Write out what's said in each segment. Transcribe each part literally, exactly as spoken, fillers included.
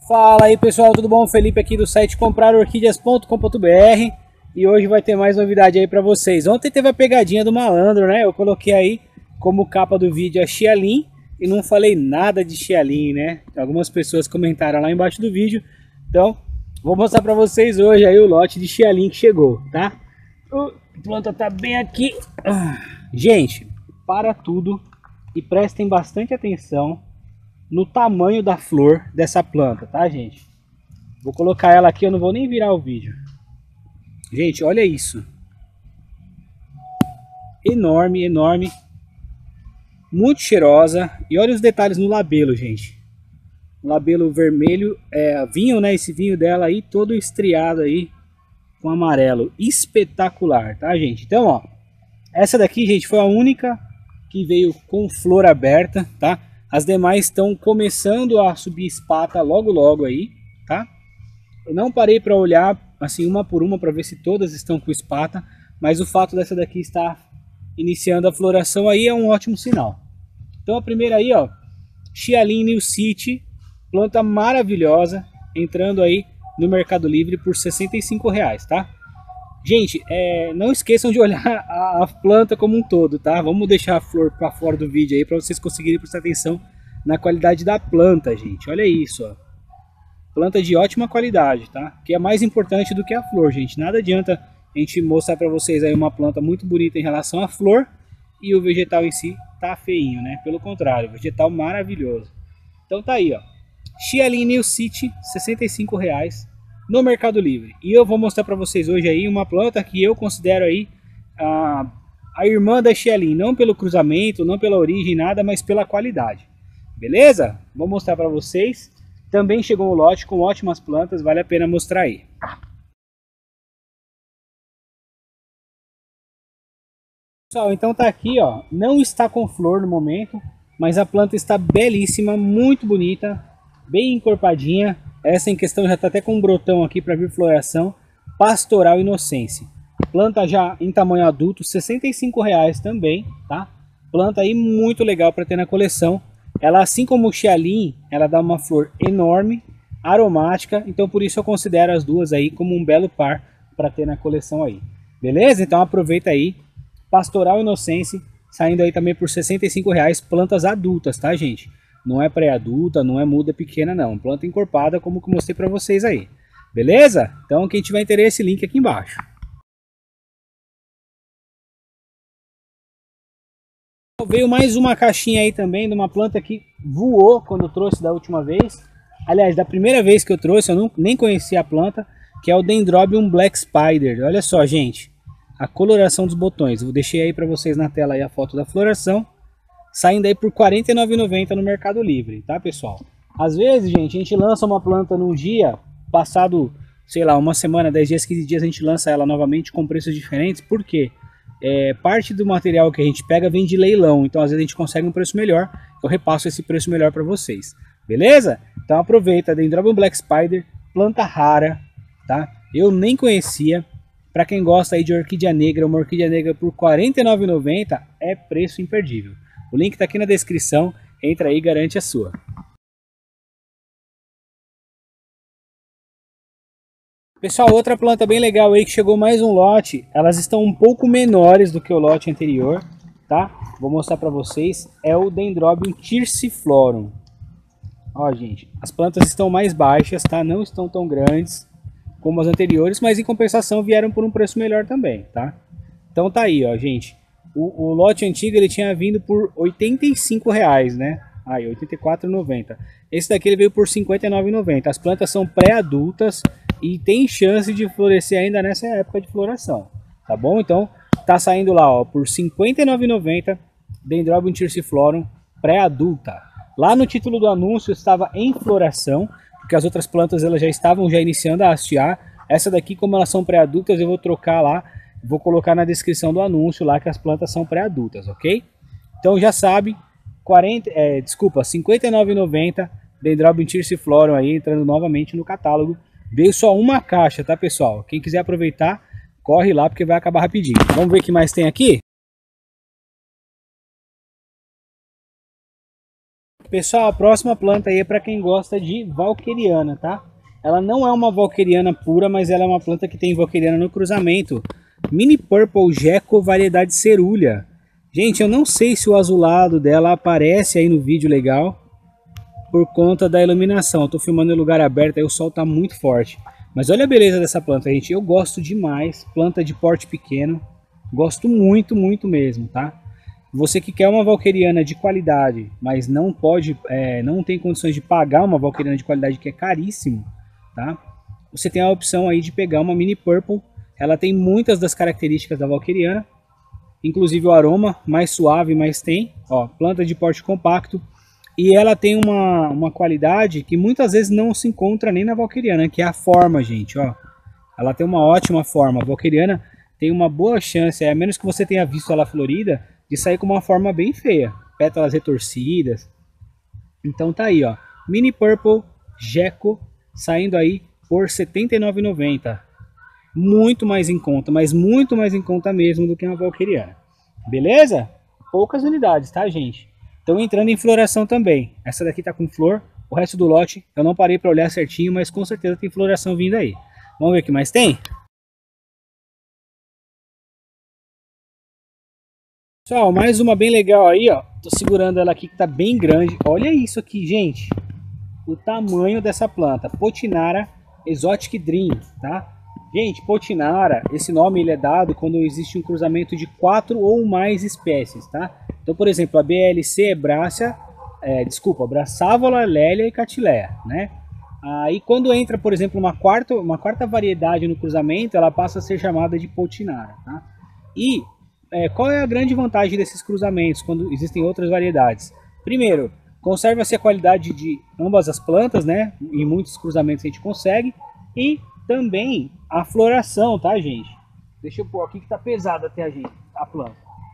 Fala aí pessoal, tudo bom? Felipe aqui do site comprar orquídeas ponto com ponto br e hoje vai ter mais novidade aí pra vocês. Ontem teve a pegadinha do malandro, né? Eu coloquei aí como capa do vídeo a Xiaolin e não falei nada de Xiaolin, né? Algumas pessoas comentaram lá embaixo do vídeo, então vou mostrar pra vocês hoje aí o lote de Xiaolin que chegou, tá? A planta tá bem aqui. Gente, para tudo e prestem bastante atenção no tamanho da flor dessa planta, tá, gente? Vou colocar ela aqui, eu não vou nem virar o vídeo. Gente, olha isso. Enorme, enorme. Muito cheirosa. E olha os detalhes no labelo, gente. O labelo vermelho, é vinho, né? Esse vinho dela aí, todo estriado aí com amarelo. Espetacular, tá, gente? Então, ó, essa daqui, gente, foi a única que veio com flor aberta, tá? As demais estão começando a subir espata logo logo aí, tá? Eu não parei para olhar assim uma por uma para ver se todas estão com espata, mas o fato dessa daqui estar iniciando a floração aí é um ótimo sinal. Então a primeira aí, ó, Xiaolin New City, planta maravilhosa, entrando aí no Mercado Livre por sessenta e cinco reais, tá? Gente, é, não esqueçam de olhar a, a planta como um todo, tá? Vamos deixar a flor para fora do vídeo aí para vocês conseguirem prestar atenção na qualidade da planta, gente. Olha isso, ó. Planta de ótima qualidade, tá? Que é mais importante do que a flor, gente. Nada adianta a gente mostrar para vocês aí uma planta muito bonita em relação à flor e o vegetal em si tá feinho, né? Pelo contrário, vegetal maravilhoso. Então tá aí, ó. Xiaolin New City, sessenta e cinco reais. No Mercado Livre. E eu vou mostrar para vocês hoje aí uma planta que eu considero aí a, a irmã da Xiaolin, não pelo cruzamento, não pela origem, nada, mas pela qualidade. Beleza? Vou mostrar para vocês. Também chegou um lote com ótimas plantas, vale a pena mostrar aí. Pessoal, então tá aqui, ó, não está com flor no momento, mas a planta está belíssima, muito bonita, bem encorpadinha. Essa em questão já está até com um brotão aqui para vir floração. Pastoral Inocência. Planta já em tamanho adulto, sessenta e cinco reais também, tá? Planta aí muito legal para ter na coleção. Ela, assim como o Xiaolin, ela dá uma flor enorme, aromática. Então por isso eu considero as duas aí como um belo par para ter na coleção aí. Beleza? Então aproveita aí. Pastoral Inocência, saindo aí também por sessenta e cinco reais. Plantas adultas, tá, gente? Não é pré-adulta, não é muda pequena não, planta encorpada como que eu mostrei para vocês aí, beleza? Então quem tiver interesse, link aqui embaixo. Veio mais uma caixinha aí também de uma planta que voou quando eu trouxe da última vez. Aliás, da primeira vez que eu trouxe, eu não, nem conhecia a planta, que é o Dendrobium Black Spider. Olha só, gente, a coloração dos botões. Eu deixei aí para vocês na tela aí a foto da floração. Saindo aí por quarenta e nove reais e noventa centavos no Mercado Livre, tá, pessoal? Às vezes, gente, a gente lança uma planta num dia, passado, sei lá, uma semana, dez dias, quinze dias, a gente lança ela novamente com preços diferentes. Por quê? É, parte do material que a gente pega vem de leilão, então às vezes a gente consegue um preço melhor. Eu repasso esse preço melhor para vocês, beleza? Então aproveita, Dendrobium Black Spider, planta rara, tá? Eu nem conhecia. Para quem gosta aí de orquídea negra, uma orquídea negra por quarenta e nove reais e noventa centavos é preço imperdível. O link está aqui na descrição, entra aí e garante a sua. Pessoal, outra planta bem legal aí que chegou mais um lote, elas estão um pouco menores do que o lote anterior, tá? Vou mostrar para vocês, é o Dendrobium Thyrciflorum. Ó, gente, as plantas estão mais baixas, tá? Não estão tão grandes como as anteriores, mas em compensação vieram por um preço melhor também, tá? Então tá aí, ó, gente. O, o lote antigo ele tinha vindo por oitenta e cinco reais, né? Aí, oitenta e quatro reais e noventa centavos. Esse daqui ele veio por cinquenta e nove reais e noventa centavos. As plantas são pré-adultas e tem chance de florescer ainda nessa época de floração, tá bom? Então, tá saindo lá, ó, por cinquenta e nove reais e noventa centavos, Dendrobium Thyrciflorum pré-adulta. Lá no título do anúncio estava em floração, porque as outras plantas elas já estavam já iniciando a hastear. Essa daqui, como elas são pré-adultas, eu vou trocar lá. Vou colocar na descrição do anúncio lá que as plantas são pré-adultas, ok? Então já sabe, quarenta, é, desculpa, cinquenta e nove reais e noventa centavos, Dendrobium Thyrciflorum aí entrando novamente no catálogo. Veio só uma caixa, tá, pessoal? Quem quiser aproveitar, corre lá porque vai acabar rapidinho. Vamos ver o que mais tem aqui? Pessoal, a próxima planta aí é para quem gosta de valqueriana, tá? Ela não é uma valqueriana pura, mas ela é uma planta que tem valqueriana no cruzamento. Mini Purple Gecko variedade cerulha. Gente, eu não sei se o azulado dela aparece aí no vídeo legal por conta da iluminação. Eu tô filmando em lugar aberto, aí o sol tá muito forte. Mas olha a beleza dessa planta, gente. Eu gosto demais. Planta de porte pequeno. Gosto muito, muito mesmo, tá? Você que quer uma valqueriana de qualidade, mas não pode, é, não tem condições de pagar uma valqueriana de qualidade que é caríssimo, tá? Você tem a opção aí de pegar uma Mini Purple. Ela tem muitas das características da valqueriana, inclusive o aroma mais suave, mas tem, ó, planta de porte compacto. E ela tem uma, uma qualidade que muitas vezes não se encontra nem na valqueriana, que é a forma, gente, ó. Ela tem uma ótima forma. A valqueriana tem uma boa chance, a menos que você tenha visto ela florida, de sair com uma forma bem feia, pétalas retorcidas. Então tá aí, ó, Mini Purple Gecko saindo aí por setenta e nove reais e noventa centavos. Muito mais em conta, mas muito mais em conta mesmo do que uma valqueriana. Beleza? Poucas unidades, tá, gente? Estão entrando em floração também. Essa daqui tá com flor, o resto do lote eu não parei para olhar certinho, mas com certeza tem floração vindo aí. Vamos ver o que mais tem? Pessoal, mais uma bem legal aí, ó. Tô segurando ela aqui que tá bem grande. Olha isso aqui, gente. O tamanho dessa planta. Potinara Exotic Dream, tá? Gente, Potinara, esse nome ele é dado quando existe um cruzamento de quatro ou mais espécies, tá? Então, por exemplo, a B L C é Brácia, é, desculpa, Braçávola, Lélia e Catileia, né? Aí quando entra, por exemplo, uma quarta, uma quarta variedade no cruzamento, ela passa a ser chamada de Potinara, tá? E É, qual é a grande vantagem desses cruzamentos quando existem outras variedades? Primeiro, conserva-se a qualidade de ambas as plantas, né? Em muitos cruzamentos a gente consegue. E também a floração, tá, gente? Deixa eu pôr aqui que tá pesado até a, gente, a planta.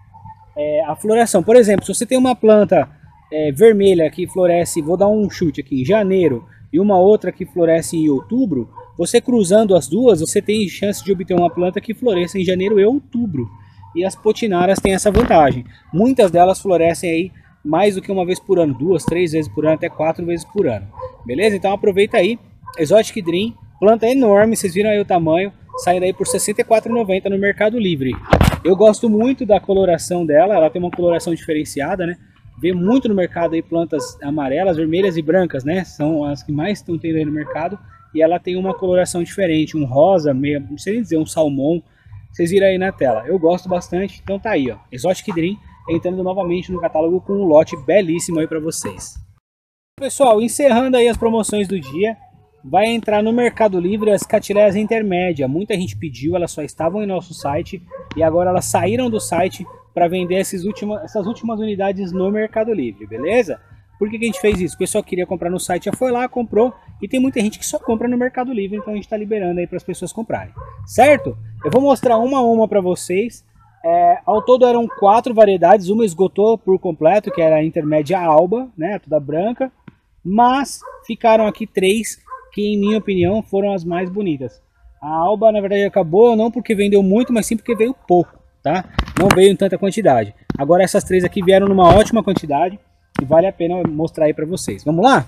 É, a floração, por exemplo, se você tem uma planta é, vermelha que floresce, vou dar um chute aqui, em janeiro, e uma outra que floresce em outubro, você cruzando as duas, você tem chance de obter uma planta que floresça em janeiro e outubro. E as potinaras têm essa vantagem. Muitas delas florescem aí mais do que uma vez por ano, duas, três vezes por ano, até quatro vezes por ano. Beleza? Então aproveita aí. Exotic Dream, planta enorme, vocês viram aí o tamanho, saindo aí por sessenta e quatro reais e noventa centavos no Mercado Livre. Eu gosto muito da coloração dela, ela tem uma coloração diferenciada, né? Vê muito no mercado aí plantas amarelas, vermelhas e brancas, né? São as que mais estão tendo aí no mercado. E ela tem uma coloração diferente, um rosa, meio, não sei nem dizer, um salmão. Vocês viram aí na tela, eu gosto bastante, então tá aí, ó, Exotic Dream entrando novamente no catálogo com um lote belíssimo aí para vocês. Pessoal, encerrando aí as promoções do dia, vai entrar no Mercado Livre as Catileias intermédia. Muita gente pediu, elas só estavam em nosso site e agora elas saíram do site para vender esses última, essas últimas unidades no Mercado Livre, beleza? Por que que a gente fez isso? O pessoal queria comprar no site, já foi lá, comprou. E tem muita gente que só compra no Mercado Livre, então a gente está liberando aí para as pessoas comprarem. Certo? Eu vou mostrar uma a uma para vocês. É, ao todo eram quatro variedades, uma esgotou por completo, que era a intermédia alba, né, toda branca. Mas ficaram aqui três, que em minha opinião foram as mais bonitas. A alba na verdade acabou, não porque vendeu muito, mas sim porque veio pouco, tá? Não veio em tanta quantidade. Agora essas três aqui vieram numa ótima quantidade. E vale a pena mostrar aí para vocês. Vamos lá?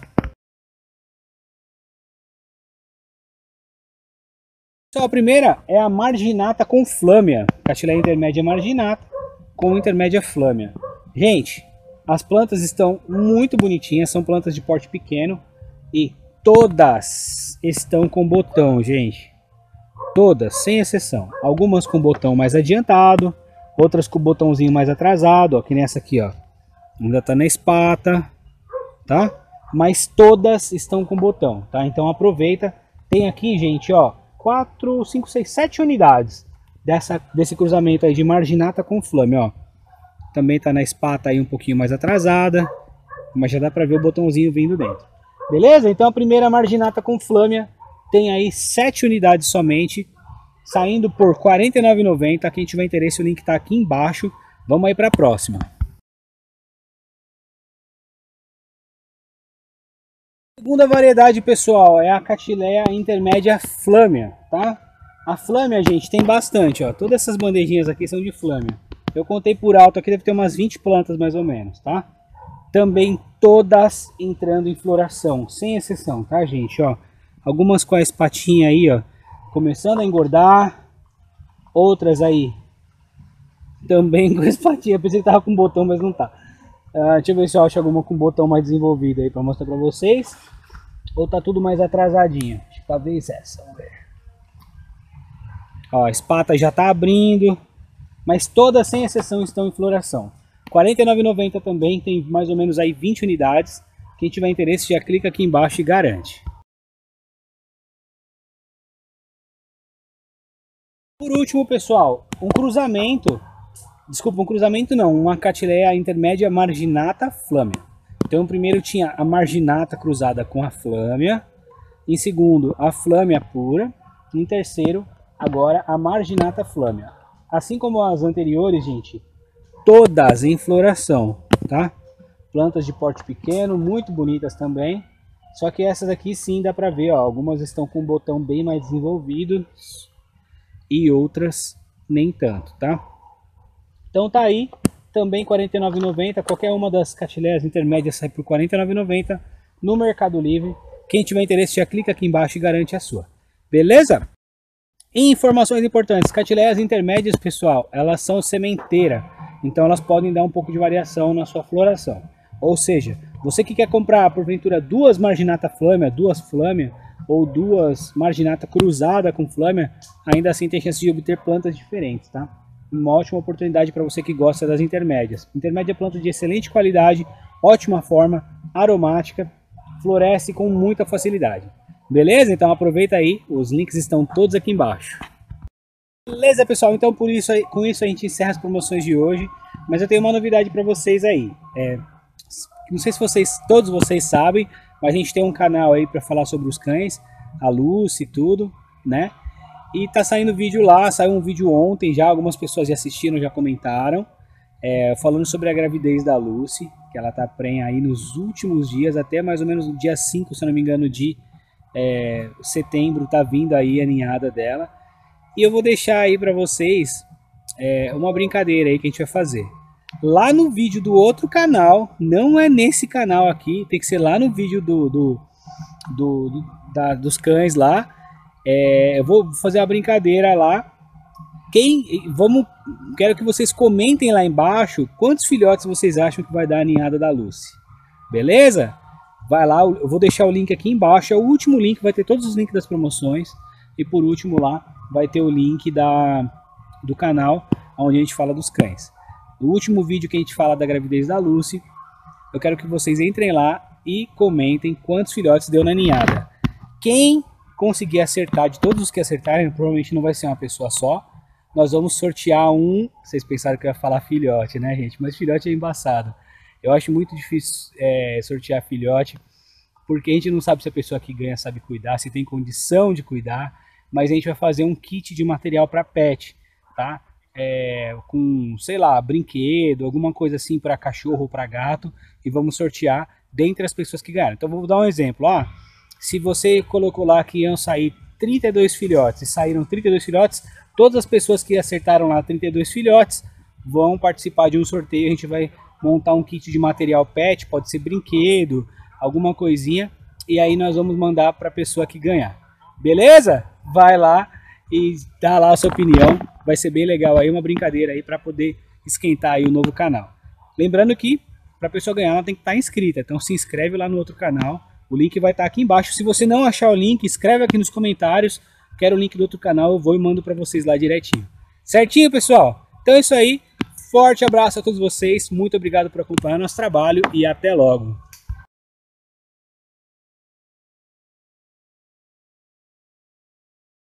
Então, a primeira é a Marginata com Flâmia. Catileia intermédia marginata com intermédia Flâmia. Gente, as plantas estão muito bonitinhas. São plantas de porte pequeno. E todas estão com botão, gente. Todas, sem exceção. Algumas com botão mais adiantado. Outras com o botãozinho mais atrasado. Ó, que nem essa aqui, ó. Ainda tá na espata, tá? Mas todas estão com botão, tá? Então aproveita. Tem aqui, gente, ó, quatro, cinco, seis, sete unidades dessa, desse cruzamento aí de Marginata com Flâmia, ó. Também tá na espata aí um pouquinho mais atrasada, mas já dá pra ver o botãozinho vindo dentro. Beleza? Então a primeira Marginata com Flâmia tem aí sete unidades somente, saindo por quarenta e nove reais e noventa centavos. Quem tiver interesse, o link tá aqui embaixo. Vamos aí pra próxima. Segunda variedade, pessoal, é a Catileia intermédia Flâmia, tá? A Flâmia, gente, tem bastante, ó. Todas essas bandejinhas aqui são de Flâmia. Eu contei por alto aqui, deve ter umas vinte plantas mais ou menos, tá? também todas entrando em floração, sem exceção, tá, gente? Ó, algumas com a espatinha aí, ó, começando a engordar, outras aí também com a espatinha. Pensei que tava com botão, mas não tá. Uh, deixa eu ver se eu acho alguma com botão mais desenvolvido aí para mostrar para vocês. Ou tá tudo mais atrasadinho? Acho que talvez essa. Vamos ver. Ó, a espata já tá abrindo, mas todas sem exceção estão em floração. quarenta e nove reais e noventa centavos também, tem mais ou menos aí vinte unidades. Quem tiver interesse já clica aqui embaixo e garante. Por último, pessoal, um cruzamento, desculpa, um cruzamento não, uma Catileia intermédia marginata flâmea. Então, primeiro tinha a marginata cruzada com a flâmea, em segundo, a flâmea pura, em terceiro, agora a marginata flâmea. Assim como as anteriores, gente, todas em floração, tá? Plantas de porte pequeno, muito bonitas também. Só que essas aqui sim dá pra ver, ó, algumas estão com o botão bem mais desenvolvido e outras nem tanto, tá? Então tá aí, também quarenta e nove reais e noventa centavos, qualquer uma das Catileias intermédias sai por quarenta e nove reais e noventa centavos no Mercado Livre. Quem tiver interesse já clica aqui embaixo e garante a sua. Beleza? E informações importantes, Catileias intermédias, pessoal, elas são sementeira, então elas podem dar um pouco de variação na sua floração. Ou seja, você que quer comprar porventura duas marginata flâmea, duas flâmea ou duas marginata cruzada com flâmea, ainda assim tem chance de obter plantas diferentes, tá? Uma ótima oportunidade para você que gosta das intermédias. Intermédia é planta de excelente qualidade, ótima forma, aromática, floresce com muita facilidade. Beleza? Então aproveita aí, os links estão todos aqui embaixo. Beleza, pessoal? Então por isso, com isso a gente encerra as promoções de hoje, mas eu tenho uma novidade para vocês aí. É, não sei se vocês, todos vocês sabem, mas a gente tem um canal aí para falar sobre os cães, a Lucy e tudo, né? E tá saindo vídeo lá, saiu um vídeo ontem já, algumas pessoas já assistiram, já comentaram, é, falando sobre a gravidez da Lucy, que ela tá prenha aí nos últimos dias, até mais ou menos no dia cinco, se eu não me engano, de é, setembro, tá vindo aí a ninhada dela. E eu vou deixar aí para vocês é, uma brincadeira aí que a gente vai fazer. Lá no vídeo do outro canal, não é nesse canal aqui, tem que ser lá no vídeo do, do, do, do da, dos cães lá. É, eu vou fazer uma brincadeira lá. Quem, vamos, quero que vocês comentem lá embaixo quantos filhotes vocês acham que vai dar a ninhada da Lucy. Beleza? Vai lá, eu vou deixar o link aqui embaixo. É o último link, vai ter todos os links das promoções. E por último lá vai ter o link da, do canal onde a gente fala dos cães. No último vídeo que a gente fala da gravidez da Lucy, eu quero que vocês entrem lá e comentem quantos filhotes deu na ninhada. Quem conseguir acertar, de todos os que acertarem, provavelmente não vai ser uma pessoa só, nós vamos sortear um, vocês pensaram que eu ia falar filhote, né, gente? Mas filhote é embaçado. Eu acho muito difícil é, sortear filhote, porque a gente não sabe se a pessoa que ganha sabe cuidar, se tem condição de cuidar, mas a gente vai fazer um kit de material para pet, tá? É, com, sei lá, brinquedo, alguma coisa assim para cachorro ou para gato, e vamos sortear dentre as pessoas que ganharam. Então vou dar um exemplo, ó. Se você colocou lá que iam sair trinta e dois filhotes e saíram trinta e dois filhotes, todas as pessoas que acertaram lá trinta e dois filhotes vão participar de um sorteio. A gente vai montar um kit de material pet, pode ser brinquedo, alguma coisinha, e aí nós vamos mandar para a pessoa que ganhar. Beleza? Vai lá e dá lá a sua opinião. Vai ser bem legal aí, uma brincadeira aí para poder esquentar aí o novo canal. Lembrando que para a pessoa ganhar ela tem que estar inscrita, então se inscreve lá no outro canal. O link vai estar aqui embaixo. Se você não achar o link, escreve aqui nos comentários. Quero o link do outro canal, eu vou e mando para vocês lá direitinho. Certinho, pessoal? Então é isso aí. Forte abraço a todos vocês. Muito obrigado por acompanhar nosso trabalho e até logo.